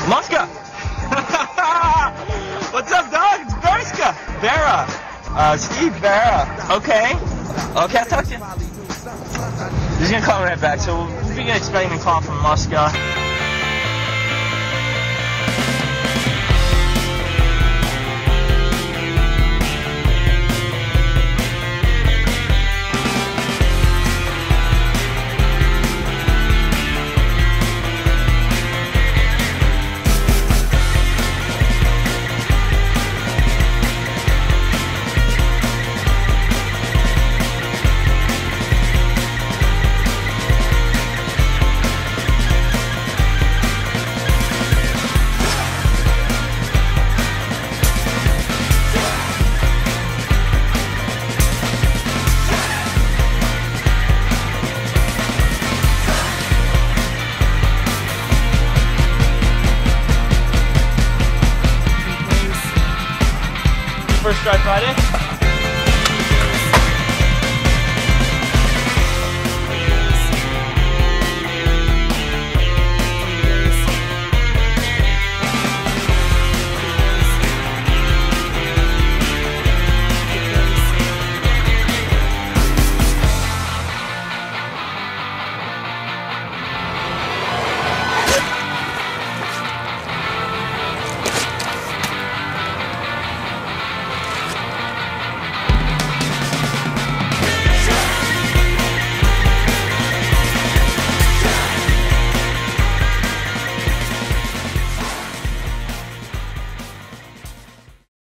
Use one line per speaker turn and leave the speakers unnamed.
Muska! What's up, dog? It's Berrics. Berra. Steve Berra. Okay, I'll talk to you. He's gonna call right back, so we'll be expecting a call from Muska. First Try Friday?